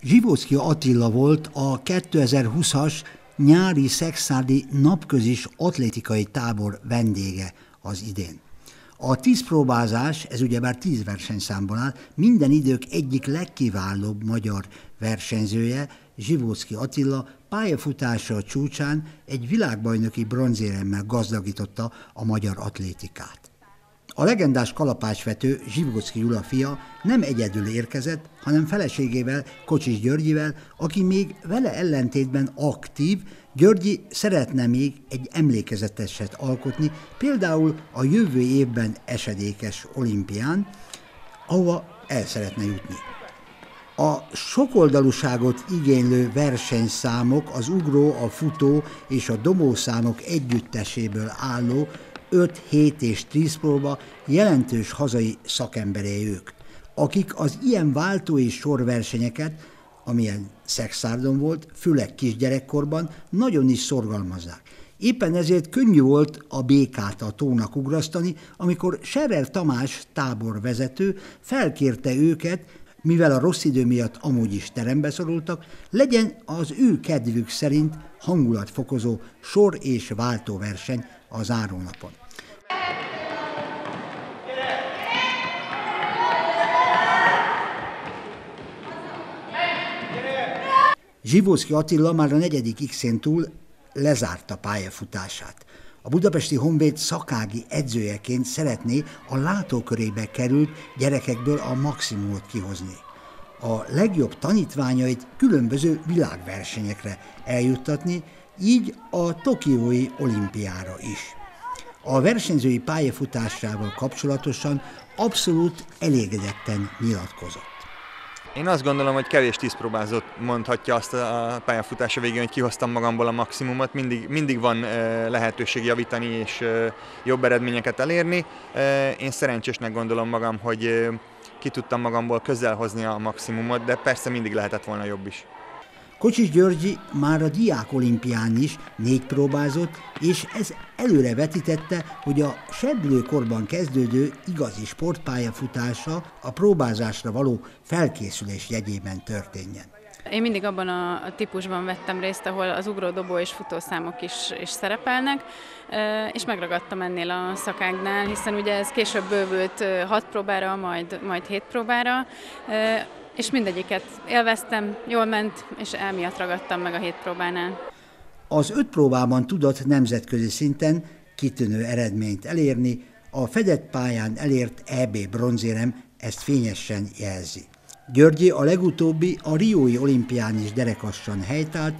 Zsivóczky Attila volt a 2020-as nyári szekszárdi napközis atlétikai tábor vendége az idén. A 10 próbázás, ez ugyebár 10 versenyszámból áll, minden idők egyik legkiválóbb magyar versenyzője, Zsivóczky Attila pályafutása csúcsán egy világbajnoki bronzéremmel gazdagította a magyar atlétikát. A legendás kalapácsvető Zsivóczky Gyula fia nem egyedül érkezett, hanem feleségével, Kocsis Györgyivel, aki még vele ellentétben aktív. Györgyi szeretne még egy emlékezeteset alkotni, például a jövő évben esedékes olimpián, ahova el szeretne jutni. A sokoldalúságot igénylő versenyszámok az ugró, a futó és a dobószámok együtteséből álló 5, 7 és 10 próba jelentős hazai szakemberei ők, akik az ilyen váltó és sorversenyeket, amilyen Szekszárdon volt, főleg kisgyerekkorban, nagyon is szorgalmazzák. Éppen ezért könnyű volt a békát a tónak ugrasztani, amikor Scherer Tamás táborvezető felkérte őket, mivel a rossz idő miatt amúgy is terembe szorultak, legyen az ő kedvük szerint hangulatfokozó sor- és váltóverseny a zárónapon. Zsivóczky Attila már a 4. X-én túl lezárta pályafutását. A budapesti Honvéd szakági edzőjeként szeretné a látókörébe került gyerekekből a maximumot kihozni. A legjobb tanítványait különböző világversenyekre eljuttatni, így a tokiói olimpiára is. A versenyzői pályafutásával kapcsolatosan abszolút elégedetten nyilatkozott. Én azt gondolom, hogy kevés 10 próbázót mondhatja azt a pályafutása végén, hogy kihoztam magamból a maximumot. Mindig van lehetőség javítani és jobb eredményeket elérni. Én szerencsésnek gondolom magam, hogy ki tudtam magamból közel hozni a maximumot, de persze mindig lehetett volna jobb is. Kocsis Györgyi már a diák olimpián is 4 próbázott, és ez előre vetítette, hogy a seblőkorban kezdődő igazi sportpályafutása a próbázásra való felkészülés jegyében történjen. Én mindig abban a típusban vettem részt, ahol az ugródobó és futószámok is szerepelnek, és megragadtam ennél a szakágnál, hiszen ugye ez később bővült 6 próbára, majd 7 próbára, és mindegyiket élveztem, jól ment, és emiatt ragadtam meg a 7 próbánál. Az 5 próbában tudott nemzetközi szinten kitűnő eredményt elérni, a fedett pályán elért EB bronzérem ezt fényesen jelzi. Györgyi a legutóbbi a riói olimpián is derekassan helytált,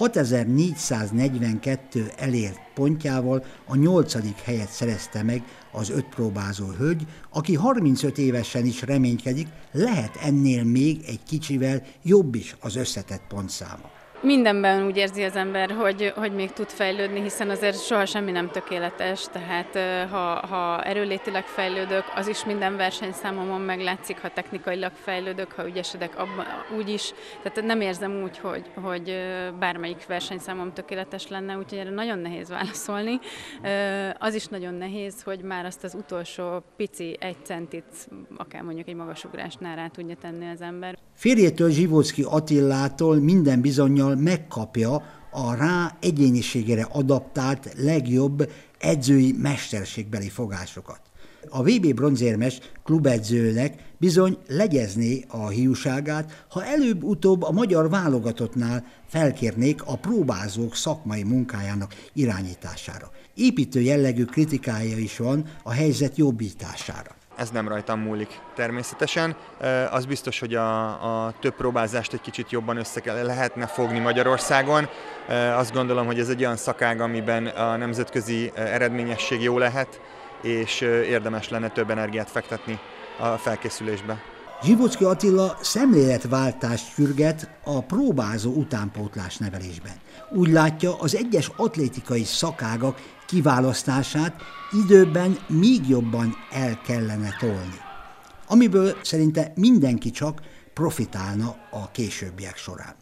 6442 elért pontjával a 8. helyet szerezte meg az 5 próbázó hölgy, aki 35 évesen is reménykedik, lehet ennél még egy kicsivel jobb is az összetett pontszáma. Mindenben úgy érzi az ember, hogy még tud fejlődni, hiszen azért soha semmi nem tökéletes, tehát ha erőlétileg fejlődök, az is minden versenyszámomon meglátszik, ha technikailag fejlődök, ha ügyesedek, abban úgy is. Tehát nem érzem úgy, hogy bármelyik versenyszámom tökéletes lenne, úgyhogy erre nagyon nehéz válaszolni. Az is nagyon nehéz, hogy már azt az utolsó pici 1 centit, akár mondjuk egy magasugrásnál rá tudja tenni az ember. Férjétől, Zsivóczky Attilától minden bizonnyal megkapja a rá egyéniségére adaptált legjobb edzői mesterségbeli fogásokat. A VB bronzérmes klubedzőnek bizony legyezné a hiúságát, ha előbb-utóbb a magyar válogatottnál felkérnék a próbázók szakmai munkájának irányítására. Építő jellegű kritikája is van a helyzet jobbítására. Ez nem rajtam múlik természetesen. Az biztos, hogy a több próbázást egy kicsit jobban lehetne fogni Magyarországon. Azt gondolom, hogy ez egy olyan szakág, amiben a nemzetközi eredményesség jó lehet, és érdemes lenne több energiát fektetni a felkészülésbe. Zsivóczky Attila szemléletváltást sürget a próbázó utánpótlás nevelésben. Úgy látja, az egyes atlétikai szakágak kiválasztását időben még jobban el kellene tolni, amiből szerinte mindenki csak profitálna a későbbiek során.